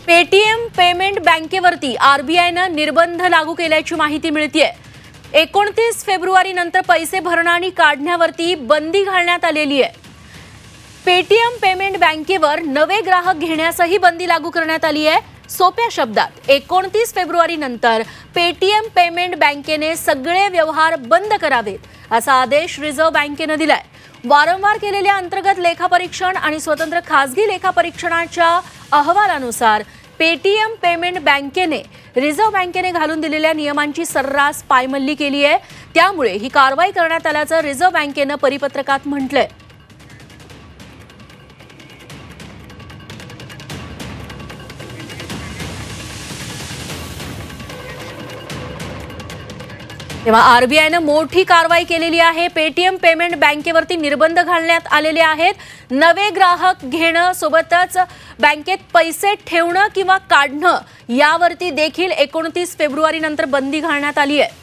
Paytm payment बँकेवरती आरबीआयनं निर्बंध लागू केल्याची माहिती मिळतेय। 29 फेब्रुवारी नंतर पैसे भरणं आणि काढण्यावरती बंदी घालण्यात आलेली आहे। पेटीएम पेमेंट बँकेवर नवे ग्राहक घेण्यासही बंदी लागू करण्यात आली आहे। सोप्या शब्दात 29 फेब्रुवारी नंतर पेटीएम पेमेंट बँकेने सगळे व्यवहार बंद करावेत असा आदेश रिझर्व्ह बँकेने दिलाय। वारंवार केलेल्या अंतर्गत लेखापरीक्षण आणि स्वतंत्र खासगी लेखापरीक्षणाच्या अहवालानुसार पेटीएम पेमेंट बँकेने रिझर्व्ह बँकेने घालून दिलेल्या नियमांची सर्रास पायमल्ली केली आहे। त्यामुळे ही कारवाई करण्यात आल्याचं रिझर्व्ह बँकेने परिपत्रकात म्हटलंय। तेव्हा आरबीआयने मोठी कारवाई केलेली आहे। पेटीएम पेमेंट बँकेवरती निर्बंध घालण्यात आलेले आहेत। नवे ग्राहक घेणं सोबतच बँकेत पैसे ठेवणं किंवा काढणं यावरती देखील 29 फेब्रुवारी नंतर बंदी घालण्यात आली आहे।